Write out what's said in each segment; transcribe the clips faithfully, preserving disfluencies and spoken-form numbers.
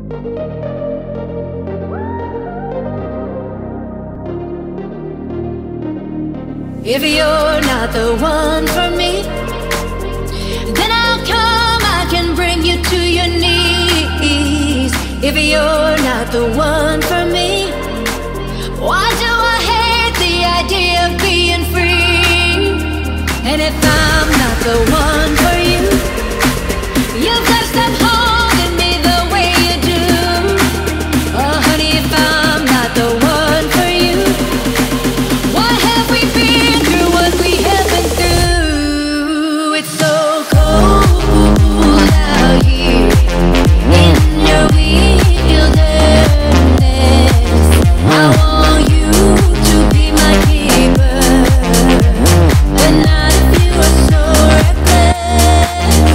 If you're not the one for me, then how come I can bring you to your knees? If you're not the one for me, why do I hate the idea of being free? And if I'm not the one for you, you've got to stop holding me the way you do. Oh honey, if I'm not the one for you, why have we been through what we have been through? It's so cold out here in your wilderness. I want you to be my keeper, but not if you are so reckless.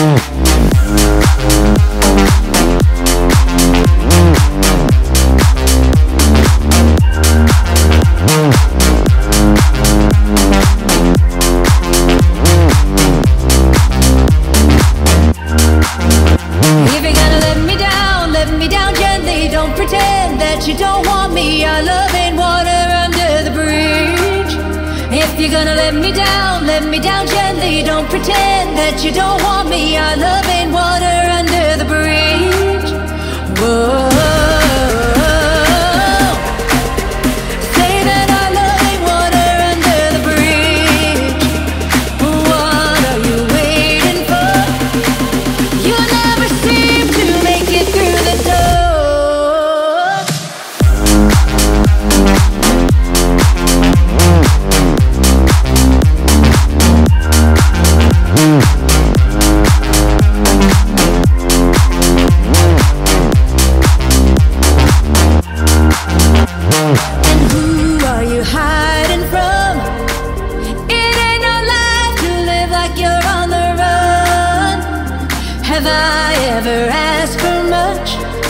If you're gonna let me down, let me down gently. Don't pretend that you don't want me. Our love ain't water under the bridge. If you're gonna let me down, let me down gently. Don't pretend that you don't want me. Our love ain't water under the bridge. Whoa. Say that our love ain't water under the bridge. What are you waiting for? You never seem to make it through the door. And who are you hiding from? It ain't no life to live like you're on the run. Have I ever asked for much?